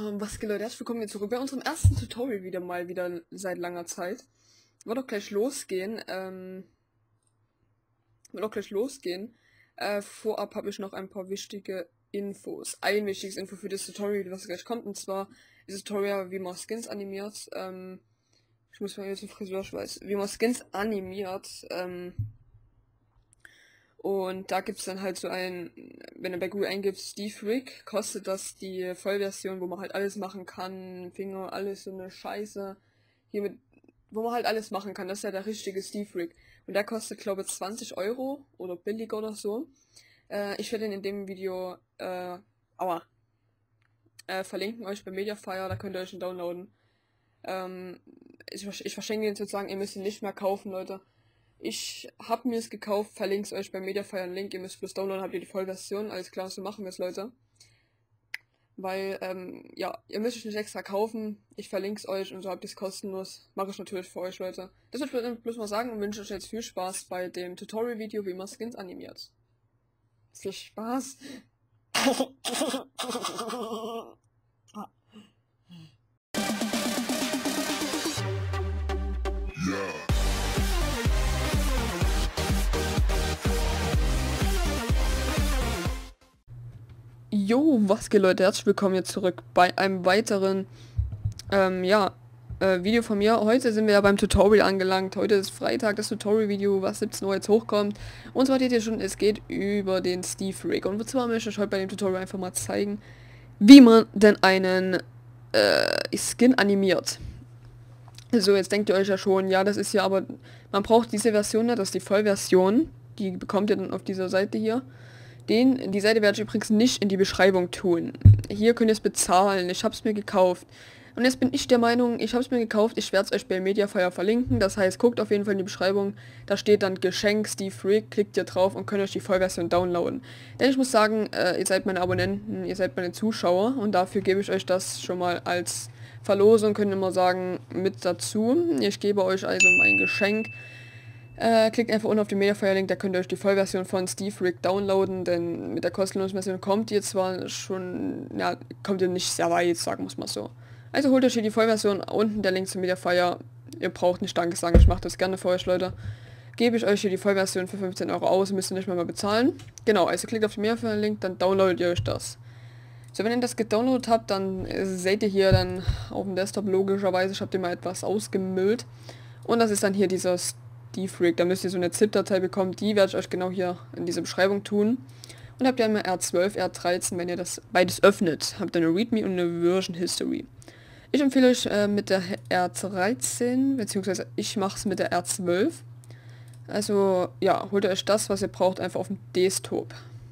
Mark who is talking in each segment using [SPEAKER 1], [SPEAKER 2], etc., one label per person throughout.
[SPEAKER 1] Was geht, Leute? Herzlich willkommen hier zurück bei unserem ersten Tutorial wieder seit langer Zeit. Wird auch gleich losgehen. Vorab habe ich noch ein paar wichtige Infos. Ein wichtiges Info für das Tutorial, was gleich kommt, und zwar ist das Tutorial, wie man Skins animiert. Ich muss mal hier zum Friseurschweiß. Wie man Skins animiert. Und da gibt es dann halt so ein, wenn du bei Google eingibst, Steve Rig, kostet das die Vollversion, wo man halt alles machen kann, Finger, alles so eine Scheiße, wo man halt alles machen kann. Das ist ja der richtige Steve Rig. Und der kostet, glaube ich, 20 Euro oder billiger oder so. Ich werde ihn in dem Video, verlinken euch bei Mediafire, da könnt ihr euch ihn downloaden. Ich verschenke ihn sozusagen, ihr müsst ihn nicht mehr kaufen, Leute. Ich habe mir es gekauft, verlinke es euch bei Mediafire einen Link, ihr müsst bloß downloaden, habt ihr die Vollversion, alles klar, so machen wir es, Leute. Weil, ja, ihr müsst es nicht extra kaufen, ich verlinke es euch und so habt ihr es kostenlos. Mache ich natürlich für euch, Leute. Das würde ich bloß mal sagen und wünsche euch jetzt viel Spaß bei dem Tutorial-Video, wie man Skins animiert. Viel Spaß! Jo, was geht, Leute? Herzlich willkommen jetzt zurück bei einem weiteren, Video von mir. Heute sind wir ja beim Tutorial angelangt. Heute ist Freitag, das Tutorial-Video, was 17 Uhr jetzt hochkommt. Und zwar seht ihr schon, es geht über den Steve Rig. Und zwar möchte ich euch heute bei dem Tutorial einfach mal zeigen, wie man denn einen Skin animiert. So, jetzt denkt ihr euch ja schon, ja, das ist ja aber, man braucht diese Version, das ist die Vollversion. Die bekommt ihr dann auf dieser Seite hier. Die Seite werde ich übrigens nicht in die Beschreibung tun. Hier könnt ihr es bezahlen. Ich habe es mir gekauft. Und jetzt bin ich der Meinung, ich habe es mir gekauft. Ich werde es euch bei Mediafire verlinken. Das heißt, guckt auf jeden Fall in die Beschreibung. Da steht dann Geschenk Steve Rig. Klickt ihr drauf und könnt euch die Vollversion downloaden. Denn ich muss sagen, ihr seid meine Abonnenten, ihr seid meine Zuschauer. Und dafür gebe ich euch das schon mal als Verlosung, könnt ihr mal sagen, mit dazu. Ich gebe euch also mein Geschenk. Klickt einfach unten auf den Mediafire-Link, da könnt ihr euch die Vollversion von Steve Rig downloaden, denn mit der kostenlosen Version kommt ihr zwar schon, ja, kommt ihr nicht sehr weit, sagen wir es mal so. Also holt euch hier die Vollversion, unten der Link zum Mediafire, ihr braucht nicht Danke sagen, ich mache das gerne für euch, Leute. Gebe ich euch hier die Vollversion für 15 Euro aus, müsst ihr nicht mehr bezahlen. Genau, also klickt auf den Mediafire-Link, dann downloadet ihr euch das. So, wenn ihr das gedownloadet habt, dann seht ihr hier dann auf dem Desktop logischerweise, ich habe den mal etwas ausgemüllt. Und das ist dann hier dieser Steve Rig, da müsst ihr so eine ZIP-Datei bekommen, die werde ich euch genau hier in dieser Beschreibung tun. Und habt ihr einmal R12, R13, wenn ihr das beides öffnet, habt ihr eine README und eine Version History. Ich empfehle euch mit der R13, beziehungsweise ich mache es mit der R12. Also ja, holt ihr euch das, was ihr braucht, einfach auf dem Desktop.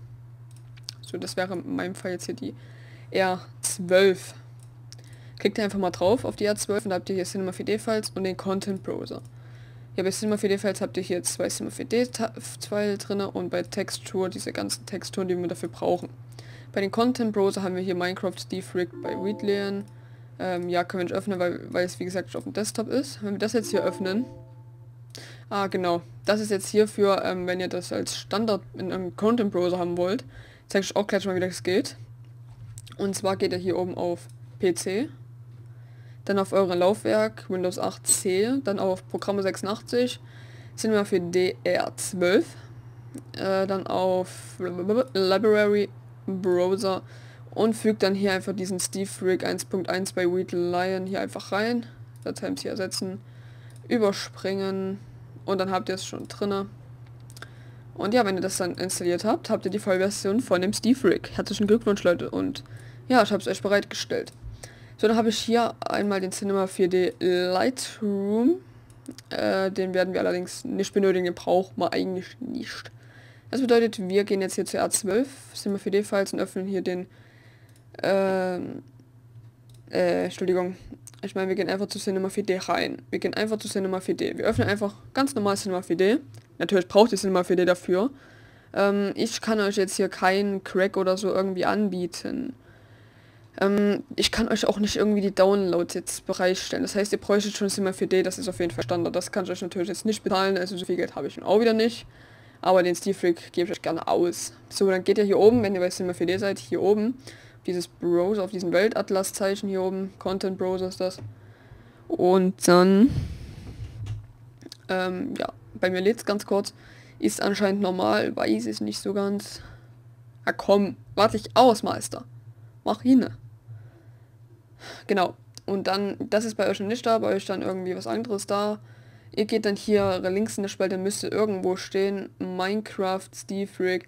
[SPEAKER 1] So, das wäre in meinem Fall jetzt hier die R12. Klickt ihr einfach mal drauf auf die R12 und da habt ihr hier Cinema 4D-Files und den Content Browser. Ja, bei Cinema 4D-Files habt ihr hier 2 Cinema 4D-Files drin und bei Textur diese ganzen Texturen, die wir dafür brauchen. Bei den Content Browser haben wir hier Minecraft Steve Rig bei Readlearn. Ja, können wir nicht öffnen, weil es wie gesagt auf dem Desktop ist. Wenn wir das jetzt hier öffnen. Genau. Das ist jetzt hier für, wenn ihr das als Standard in einem Content Browser haben wollt. Zeige ich auch gleich mal, wie das geht. Und zwar geht ihr hier oben auf PC. Dann auf euren Laufwerk, Windows 8 C, dann auf Programme 86, Cinema 4D R12, dann auf Library Browser und fügt dann hier einfach diesen Steve Rig 1.1 bei Readlion hier einfach rein, Dateien hier ersetzen, überspringen und dann habt ihr es schon drinne. Und ja, wenn ihr das dann installiert habt, habt ihr die Vollversion von dem Steve Rig. Herzlichen Glückwunsch, Leute, und ja, ich habe es euch bereitgestellt. So, dann habe ich hier einmal den Cinema 4D Lightroom. Den werden wir allerdings nicht benötigen, den braucht man eigentlich nicht. Das bedeutet, wir gehen jetzt hier zu R12, Cinema 4D Files und öffnen hier den, Entschuldigung. Ich meine, wir gehen einfach zu Cinema 4D rein. Wir gehen einfach zu Cinema 4D. Wir öffnen einfach ganz normal Cinema 4D. Natürlich braucht ihr Cinema 4D dafür. Ich kann euch jetzt hier keinen Crack oder so irgendwie anbieten. Ich kann euch auch nicht irgendwie die Downloads jetzt bereitstellen. Das heißt, ihr bräuchtet schon Cinema 4D, das ist auf jeden Fall Standard. Das kann ich euch natürlich jetzt nicht bezahlen, also so viel Geld habe ich auch wieder nicht. Aber den Steve Rig gebe ich euch gerne aus. So, dann geht ihr hier oben, wenn ihr bei Cinema 4D seid, hier oben dieses Browser, auf diesen Weltatlas-Zeichen hier oben. Content Browser ist das. Und dann, ja, bei mir lädt es ganz kurz. Ist anscheinend normal, weiß ich nicht so ganz. Ah komm, warte ich aus, Meister. Mach hin. Genau. Und dann, das ist bei euch noch nicht da, bei euch dann irgendwie was anderes da. Ihr geht dann hier links in der Spalte, müsste irgendwo stehen Minecraft Steve Rig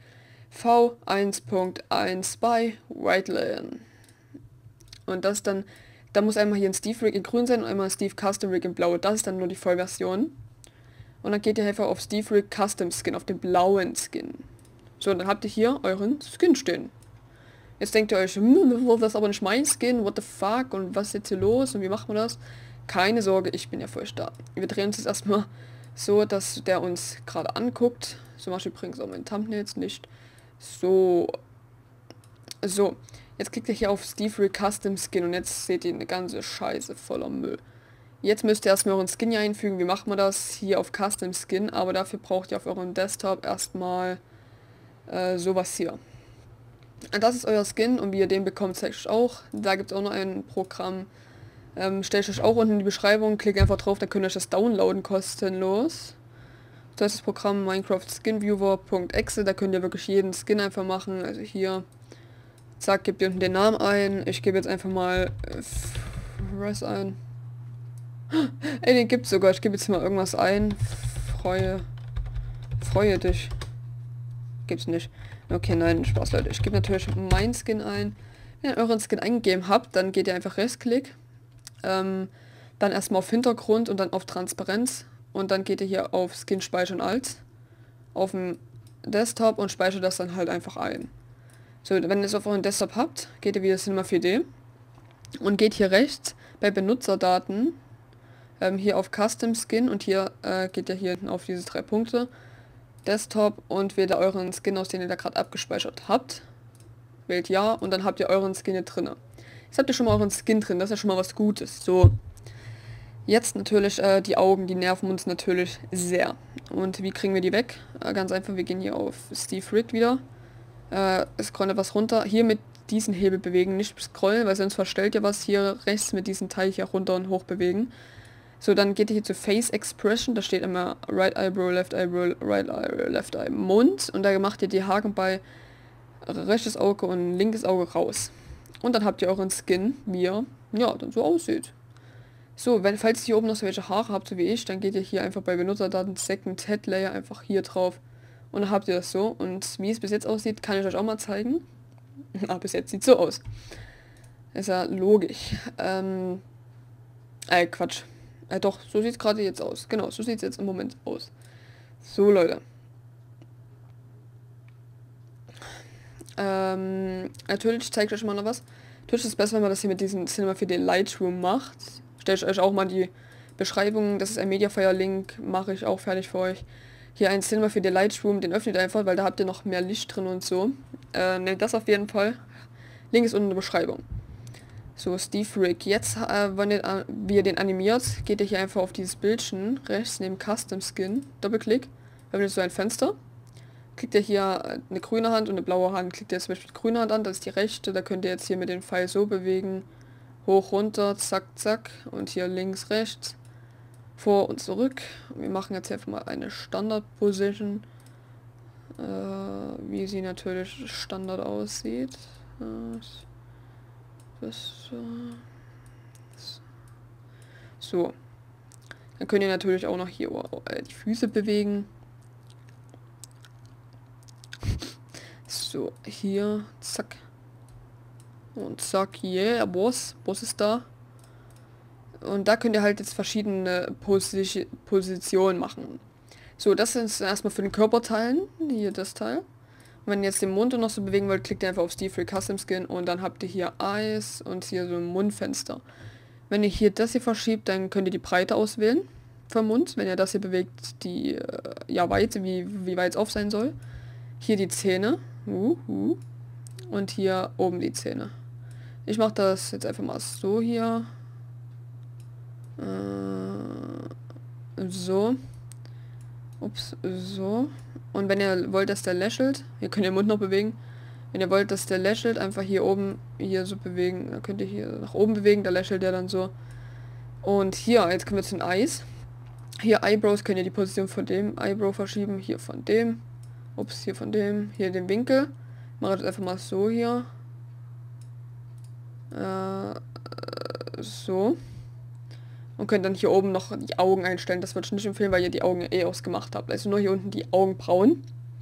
[SPEAKER 1] V1.1 bei Whiteland. Und das dann, da muss einmal hier ein Steve Rig in grün sein und einmal ein Steve Custom Rig in blau. Das ist dann nur die Vollversion. Und dann geht ihr einfach auf Steve Rig Custom Skin, auf den blauen Skin. So, dann habt ihr hier euren Skin stehen. Jetzt denkt ihr euch, das ist aber nicht mein Skin, what the fuck, und was ist jetzt hier los und wie macht man das? Keine Sorge, ich bin ja für euch da. Wir drehen uns jetzt erstmal so, dass der uns gerade anguckt. So mache ich übrigens auch mein Thumbnail jetzt nicht. So. So. Jetzt klickt ihr hier auf Steve Rig Custom Skin und jetzt seht ihr eine ganze Scheiße voller Müll. Jetzt müsst ihr erstmal euren Skin hier einfügen. Wie macht man das? Hier auf Custom Skin, aber dafür braucht ihr auf eurem Desktop erstmal sowas hier. Und das ist euer Skin und wie ihr den bekommt, zeige ich euch auch. Da gibt es auch noch ein Programm. Stelle ich euch auch unten in die Beschreibung. Klickt einfach drauf, dann könnt ihr euch das downloaden kostenlos. Das ist das Programm Minecraft Skin Viewer.exe. Da könnt ihr wirklich jeden Skin einfach machen. Also hier, zack, gebt ihr unten den Namen ein. Ich gebe jetzt einfach mal Fresh ein. Ey, den gibt's sogar. Ich gebe jetzt mal irgendwas ein. Freue dich. Gibt's nicht. Okay, nein, Spaß, Leute. Ich gebe natürlich meinen Skin ein. Wenn ihr euren Skin eingegeben habt, dann geht ihr einfach Rechtsklick. Dann erstmal auf Hintergrund und dann auf Transparenz. Und dann geht ihr hier auf Skin speichern als. Auf dem Desktop und speichert das dann halt einfach ein. So, wenn ihr es auf euren Desktop habt, geht ihr wieder Cinema 4D. Und geht hier rechts bei Benutzerdaten. Hier auf Custom Skin und hier geht ihr hier hinten auf diese 3 Punkte. Desktop und wählt euren Skin aus, den ihr da gerade abgespeichert habt. Wählt ja und dann habt ihr euren Skin hier drin. Jetzt habt ihr schon mal euren Skin drin, das ist ja schon mal was Gutes. So, jetzt natürlich die Augen, die nerven uns natürlich sehr. Und wie kriegen wir die weg? Ganz einfach, wir gehen hier auf Steve Rig wieder. Scrollen etwas runter. Hier mit diesen Hebel bewegen, nicht scrollen, weil sonst verstellt ihr was. Hier rechts mit diesem Teil hier runter und hoch bewegen. So, dann geht ihr hier zu Face Expression, da steht immer Right Eyebrow, Left Eyebrow, Right Eye, Left Eye, Mund. Und da macht ihr die Haken bei rechtes Auge und linkes Auge raus. Und dann habt ihr euren Skin, wie er, ja, dann so aussieht. So, falls ihr hier oben noch so welche Haare habt, so wie ich, dann geht ihr hier einfach bei Benutzerdaten Second Head Layer einfach hier drauf. Und dann habt ihr das so. Und wie es bis jetzt aussieht, kann ich euch auch mal zeigen. Aber bis jetzt sieht es so aus. Ist ja logisch. Quatsch. Doch, so sieht es gerade jetzt aus. Genau, so sieht es jetzt im Moment aus. So, Leute. Natürlich zeige ich euch mal noch was. Natürlich ist es besser, wenn man das hier mit diesem Cinema 4D Lightroom macht. Stelle ich euch auch mal die Beschreibung. Das ist ein Mediafire-Link. Mache ich auch fertig für euch. Hier ein Cinema 4D Lightroom. Den öffnet ihr einfach, weil da habt ihr noch mehr Licht drin und so. Nehmt das auf jeden Fall. Link ist unten in der Beschreibung. So, Steve Rig. Jetzt, wie ihr den animiert, geht ihr hier einfach auf dieses Bildchen rechts neben Custom Skin. Doppelklick. Öffnet so ein Fenster. Klickt ihr hier eine grüne Hand und eine blaue Hand. Klickt ihr zum Beispiel die grüne Hand an, das ist die rechte. Da könnt ihr jetzt hier mit dem Pfeil so bewegen. Hoch, runter, zack, zack. Und hier links, rechts. Vor und zurück. Und wir machen jetzt einfach mal eine Standard-Position. Wie sie natürlich Standard aussieht. So. Dann könnt ihr natürlich auch noch hier die Füße bewegen. So, hier, zack. Und zack, yeah, Boss ist da. Und da könnt ihr halt jetzt verschiedene Positionen machen. So, das ist erstmal für den Körperteilen, hier das Teil. Und wenn ihr jetzt den Mund noch so bewegen wollt, klickt ihr einfach auf Steve Rig Custom Skin und dann habt ihr hier Eyes und hier so ein Mundfenster. Wenn ihr hier das hier verschiebt, dann könnt ihr die Breite auswählen vom Mund. Wenn ihr das hier bewegt, die Weite, wie weit es auf sein soll. Hier die Zähne. Und hier oben die Zähne. Ich mache das jetzt einfach mal so hier. So. Ups, so. Und wenn ihr wollt, dass der lächelt, ihr könnt den Mund noch bewegen, Wenn ihr wollt, dass der lächelt, einfach hier oben, hier so bewegen. Dann könnt ihr hier nach oben bewegen, da lächelt der dann so. Und hier, jetzt kommen wir zu den Eyes. Hier Eyebrows, könnt ihr die Position von dem Eyebrow verschieben, hier von dem. Ups, hier von dem, hier den Winkel. Mache das einfach mal so hier. So. Und könnt dann hier oben noch die Augen einstellen. Das würde ich nicht empfehlen, weil ihr die Augen eh ausgemacht habt. Also nur hier unten die Augenbrauen.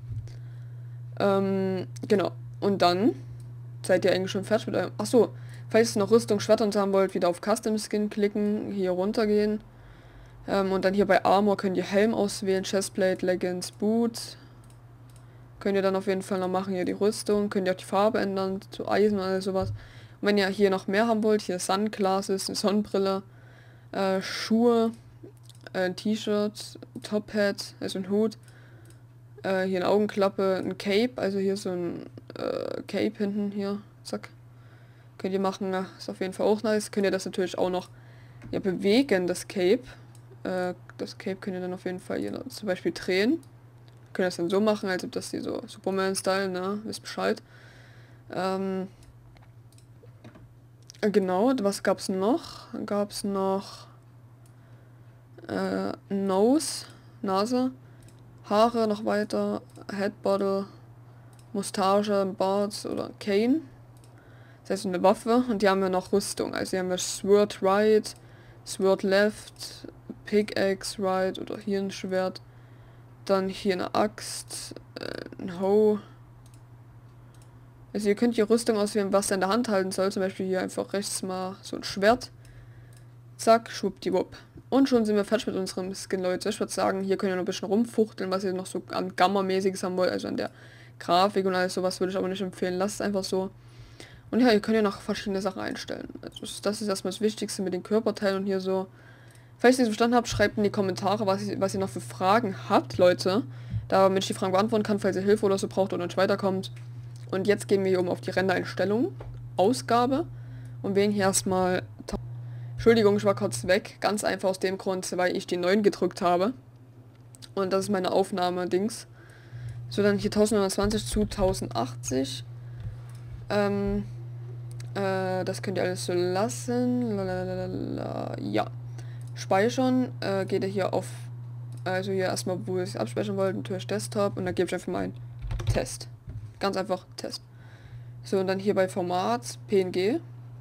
[SPEAKER 1] Genau. Und dann seid ihr eigentlich schon fertig mit eurem... Achso, falls ihr noch Rüstung, Schwertern haben wollt, wieder auf Custom Skin klicken, hier runtergehen. Und dann hier bei Armor könnt ihr Helm auswählen, Chestplate, Leggings, Boots. Könnt ihr dann auf jeden Fall noch machen, hier die Rüstung. Könnt ihr auch die Farbe ändern, zu Eisen oder sowas. Und wenn ihr hier noch mehr haben wollt, hier Sunglasses, eine Sonnenbrille, Schuhe, ein T-Shirt, Top-Hat, also ein Hut, hier eine Augenklappe, ein Cape, also hier so ein Cape hinten hier, zack. Könnt ihr machen, ist auf jeden Fall auch nice. Könnt ihr das natürlich auch noch bewegen, das Cape. Das Cape könnt ihr dann auf jeden Fall hier zum Beispiel drehen. Könnt ihr das dann so machen, als ob das hier so Superman-Style, ne? Wisst Bescheid. Genau, was gab's noch? Gab's noch Nose, Nase, Haare noch weiter, Headbottle, Mustache, Bart oder Cane. Das heißt eine Waffe und die haben wir noch Rüstung. Also hier haben wir Sword Right, Sword Left, Pickaxe Right oder hier ein Schwert. Dann hier eine Axt, ein Hoe. Also ihr könnt hier Rüstung auswählen, was ihr in der Hand halten soll. Zum Beispiel hier einfach rechts mal so ein Schwert. Zack, schwuppdiwupp. Und schon sind wir fertig mit unserem Skin, Leute. Ich würde sagen, hier könnt ihr noch ein bisschen rumfuchteln, was ihr noch so an Gamma-mäßiges haben wollt. Also an der Grafik und alles sowas würde ich aber nicht empfehlen. Lasst es einfach so. Und ja, ihr könnt ja noch verschiedene Sachen einstellen. Also das ist erstmal das Wichtigste mit den Körperteilen und hier so. Falls ihr es verstanden habt, schreibt in die Kommentare, was ihr noch für Fragen habt, Leute. Damit ich die Fragen beantworten kann, falls ihr Hilfe oder so braucht oder nicht weiterkommt. Und jetzt gehen wir hier oben auf die Rendereinstellungen. Ausgabe. Und wählen hier erstmal... Entschuldigung, ich war kurz weg. Ganz einfach aus dem Grund, weil ich die 9 gedrückt habe. Und das ist meine Aufnahme-Dings. So, dann hier 1920 zu 1080. Das könnt ihr alles so lassen. Lalalala. Ja. Speichern. Geht ihr hier auf... Also hier erstmal, wo ihr es abspeichern wollt, natürlich Desktop. Und dann gebe ich einfach mal ein Test. Ganz einfach Test. So, und dann hier bei Format PNG.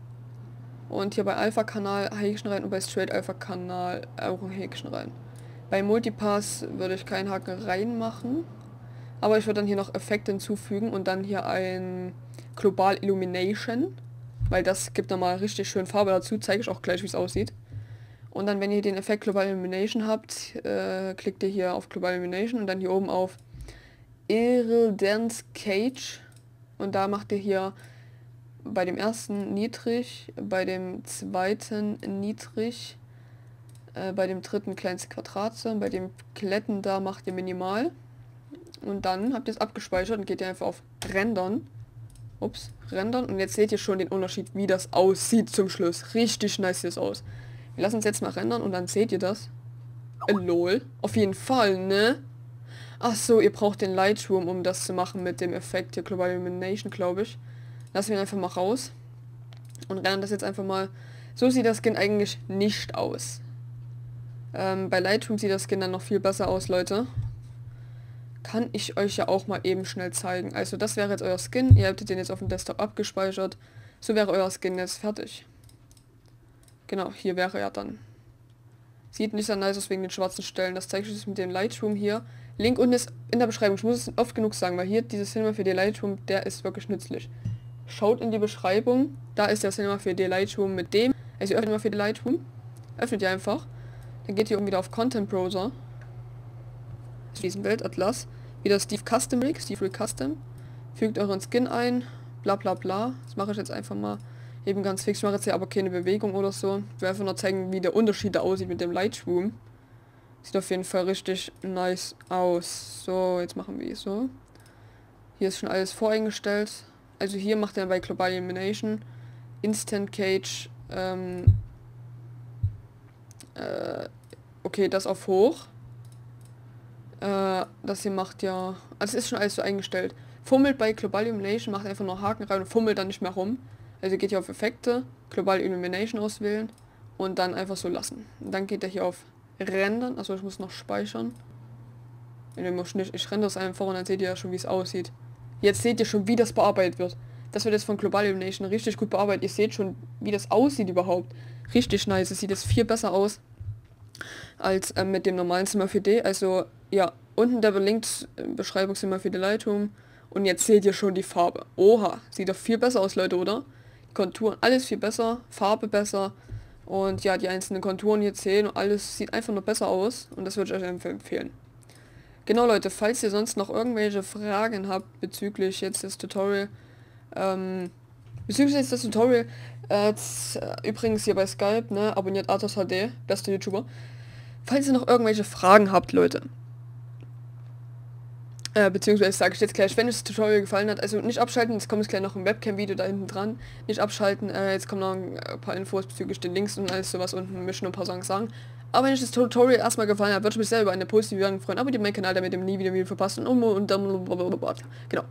[SPEAKER 1] Und hier bei Alpha-Kanal Häkchen rein und bei Straight-Alpha-Kanal auch ein Häkchen rein. Bei Multipass würde ich keinen Haken reinmachen. Aber ich würde dann hier noch Effekte hinzufügen und dann hier ein Global Illumination. Weil das gibt nochmal richtig schön Farbe dazu. Zeige ich auch gleich, wie es aussieht. Und dann, wenn ihr den Effekt Global Illumination habt, klickt ihr hier auf Global Illumination und dann hier oben auf Iridescence Cage. Und da macht ihr hier bei dem ersten niedrig, bei dem zweiten niedrig, bei dem dritten kleinste Quadratze, bei dem Kletten da macht ihr minimal. Und dann habt ihr es abgespeichert und geht ihr einfach auf Rendern. Ups, Rendern. Und jetzt seht ihr schon den Unterschied, wie das aussieht zum Schluss. Richtig nice sieht es aus. Wir lassen es jetzt mal rendern und dann seht ihr das. Lol. Auf jeden Fall, ne? Ach so, ihr braucht den Lightroom, um das zu machen mit dem Effekt hier Global Illumination, glaube ich. Lassen wir ihn einfach mal raus. Und rendern das jetzt einfach mal. So sieht das Skin eigentlich nicht aus. Bei Lightroom sieht das Skin dann noch viel besser aus, Leute. Kann ich euch ja auch mal eben schnell zeigen. Also das wäre jetzt euer Skin. Ihr hättet den jetzt auf dem Desktop abgespeichert. So wäre euer Skin jetzt fertig. Genau, hier wäre er dann. Sieht nicht so nice aus wegen den schwarzen Stellen. Das zeige ich euch mit dem Lightroom hier. Link unten ist in der Beschreibung. Ich muss es oft genug sagen, weil hier dieses Cinema für die Lightroom, der ist wirklich nützlich. Schaut in die Beschreibung. Da ist der Cinema für die Lightroom mit dem. Also ihr öffnet mal für die Lightroom. Öffnet ihr einfach. Dann geht ihr oben wieder auf Content Browser. Diesen Weltatlas. Wieder Steve Custom Rig. Steve Rig Custom. Fügt euren Skin ein. Bla bla bla. Das mache ich jetzt einfach mal eben ganz fix. Ich mache jetzt hier aber keine Bewegung oder so. Ich will einfach nur zeigen, wie der Unterschied da aussieht mit dem Lightroom. Sieht auf jeden Fall richtig nice aus. So, jetzt machen wir so. Hier ist schon alles voreingestellt. Also hier macht er bei Global Illumination Instant Cage okay, das auf hoch. Das hier macht ja... Also es ist schon alles so eingestellt. fummelt bei Global Illumination, macht einfach nur Haken rein und fummelt dann nicht mehr rum. Also geht ihr auf Effekte, Global Illumination auswählen und dann einfach so lassen. Und dann geht ihr hier auf Rendern, also ich muss noch speichern. Ich rendere es einfach und dann seht ihr ja schon, wie es aussieht. Jetzt seht ihr schon, wie das bearbeitet wird. Das wird jetzt von Global Illumination richtig gut bearbeitet. Ihr seht schon, wie das aussieht überhaupt. Richtig nice. Es sieht jetzt viel besser aus als mit dem normalen Cinema 4D. Also ja, unten der verlinkt Beschreibung Cinema 4D Lightroom. Und jetzt seht ihr schon die Farbe. Oha, sieht doch viel besser aus, Leute, oder? Die Konturen, alles viel besser, Farbe besser. Und ja, die einzelnen Konturen hier zählen und alles sieht einfach nur besser aus. Und das würde ich euch einfach empfehlen. Genau, Leute, falls ihr sonst noch irgendwelche Fragen habt bezüglich jetzt des Tutorial, übrigens hier bei Skype, ne, abonniert Athos HD, bester YouTuber. Falls ihr noch irgendwelche Fragen habt, Leute, beziehungsweise sage ich jetzt gleich, wenn euch das Tutorial gefallen hat, also nicht abschalten, jetzt kommt es gleich noch ein Webcam-Video da hinten dran, nicht abschalten, jetzt kommen noch ein paar Infos bezüglich den Links und alles sowas unten, möchte nur ein paar Sachen sagen. Aber wenn euch das Tutorial erstmal gefallen hat, würde ich mich sehr über eine positive Bewertung freuen, abonniert meinen Kanal, damit ihr nie wieder ein Video verpasst und dann genau.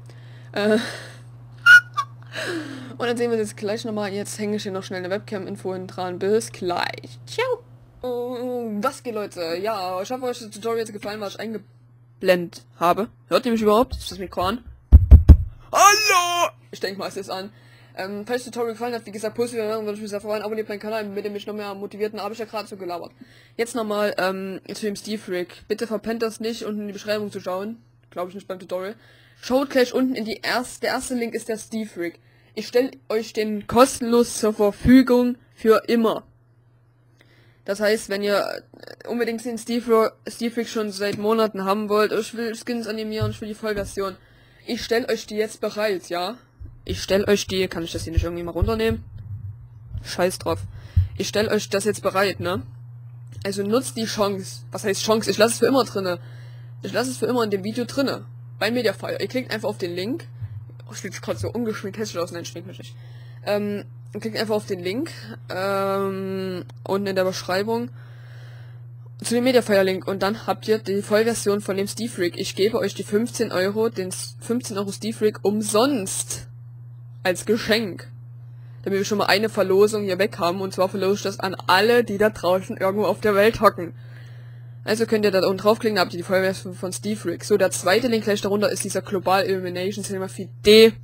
[SPEAKER 1] Und dann sehen wir uns jetzt gleich nochmal. Jetzt hänge ich hier noch schnell eine Webcam-Info hinten dran. Bis gleich. Ciao. Was geht, Leute? Ja, ich hoffe, euch das Tutorial jetzt gefallen, was ich eingeblendet habe. Hört ihr mich überhaupt? Ist das Mikro an? Hallo! Ich denke mal, es ist an. Falls das Tutorial gefallen hat, wie gesagt, positive Bewertung, würde ich mich sehr freuen. Abonniert meinen Kanal, damit ihr mich noch mehr motiviert. Habe ich ja gerade so gelabert. Jetzt nochmal zu dem Steve Rig. Bitte verpennt das nicht, unten in die Beschreibung zu schauen. Glaube ich nicht beim Tutorial. Schaut gleich unten in der erste Link ist der Steve Rig. Ich stelle euch den kostenlos zur Verfügung für immer. Das heißt, wenn ihr unbedingt den Steve Rig schon seit Monaten haben wollt, ich will Skins animieren, ich will die Vollversion, ich stelle euch die jetzt bereit, ja? Ich stelle euch die, kann ich das hier nicht irgendwie mal runternehmen? Scheiß drauf. Ich stelle euch das jetzt bereit, ne? Also nutzt die Chance. Was heißt Chance? Ich lasse es für immer drinne. Ich lasse es für immer in dem Video drinne. Bei Mediafire. Ihr klickt einfach auf den Link. Oh, ich gerade so ungeschminkt hässlich aus. Nein, schminkt mich nicht. Klickt einfach auf den Link. Unten in der Beschreibung. Zu dem Mediafire-Link. Und dann habt ihr die Vollversion von dem Steve Rig. Ich gebe euch die 15 Euro, den 15 Euro Steve Rig umsonst. Als Geschenk. Damit wir schon mal eine Verlosung hier weg haben. Und zwar verlose ich das an alle, die da draußen irgendwo auf der Welt hocken. Also könnt ihr da unten draufklicken, da habt ihr die Vollversion von Steve Rig. So, der zweite Link gleich darunter ist dieser Global Illumination Cinema 4D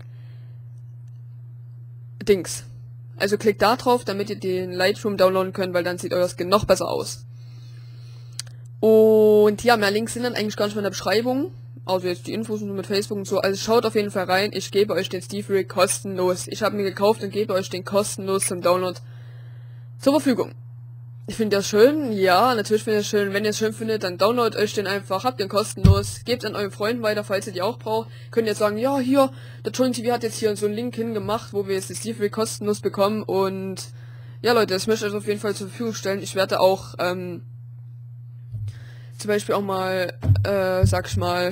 [SPEAKER 1] Dings. Also klickt da drauf, damit ihr den Lightroom downloaden könnt, weil dann sieht euer Skin noch besser aus. Und ja, mehr Links sind dann eigentlich gar nicht mehr in der Beschreibung. Also jetzt die Infos und mit Facebook und so. Also schaut auf jeden Fall rein. Ich gebe euch den Steve Rig kostenlos. Ich habe ihn gekauft und gebe euch den kostenlos zum Download zur Verfügung. Ich finde das schön. Ja, natürlich finde ich das schön. Wenn ihr es schön findet, dann downloadet euch den einfach. Habt den kostenlos. Gebt an euren Freunden weiter, falls ihr die auch braucht. Könnt ihr jetzt sagen, ja, hier, der John TV hat jetzt hier so einen Link hingemacht, wo wir jetzt die Steve Rig kostenlos bekommen. Und ja, Leute, das möchte ich euch auf jeden Fall zur Verfügung stellen. Ich werde auch, zum Beispiel auch mal, sag ich mal,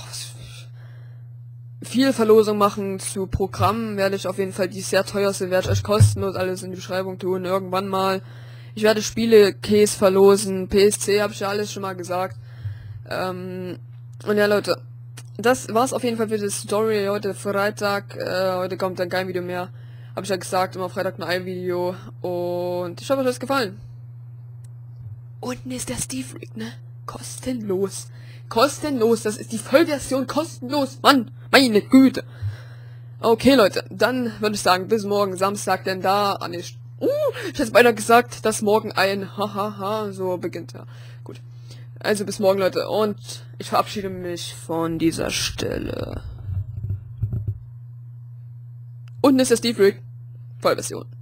[SPEAKER 1] viel Verlosung machen zu Programmen. Werde ich auf jeden Fall, die sehr teuer sind, werde ich euch kostenlos alles in die Beschreibung tun. Irgendwann mal. Ich werde Spiele-Case verlosen. PSC habe ich ja alles schon mal gesagt. Und ja, Leute. Das war's auf jeden Fall für das Tutorial. Heute Freitag. Heute kommt dann kein Video mehr. Habe ich ja gesagt, immer Freitag nur ein Video. Und ich hoffe, euch hat es gefallen. Unten ist der Steve Rig, ne? Kostenlos. Kostenlos. Das ist die Vollversion kostenlos. Mann, meine Güte. Okay, Leute. Dann würde ich sagen, bis morgen Samstag, denn da... ich hätte beinahe gesagt, dass morgen ein Hahaha so beginnt, ja. Gut. Also bis morgen, Leute. Und ich verabschiede mich von dieser Stelle. Unten ist der Steve Rig. Vollversion.